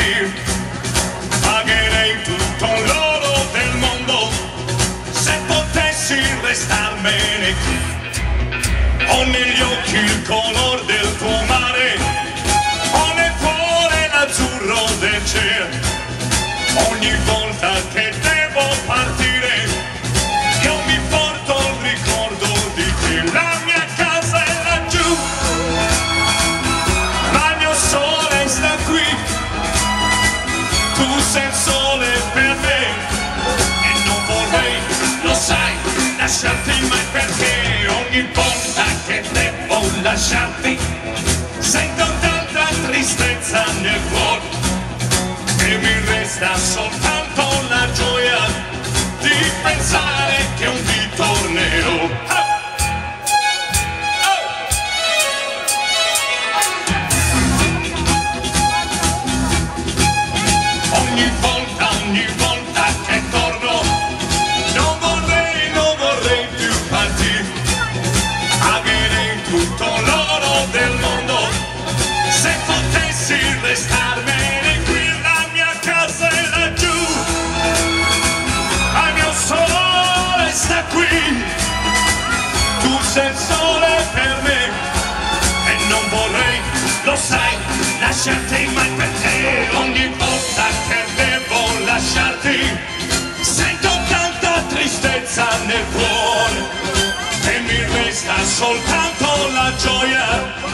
partire. Pagherei tutto l'oro del mondo se potessi restarmene qui. Ho negli occhi il color del tuo mare, ho nel cuore l'azzurro del cielo. Ogni volta che devo partire io mi porto il ricordo di te. La mia casa è laggiù, ma il mio sole sta qui. Tu sei il sole per me e non vorrei, lo sai, lasciarti mai, perché ogni volta che devo lasciarti sento tanta tristezza nel cuore e mi resta soltanto la gioia di pensare che un dì tornerò. Ogni volta che torno non vorrei più partire. Pagherei tutto l'oro del mondo se potessi restarmene qui. La mia casa è laggiù, ma il mio sole sta qui. Tu sei il sole per me e non vorrei, lo sai, lasciarti mai, perché ogni volta che devo lasciarti sento tanta tristezza nel cuore e mi resta soltanto la gioia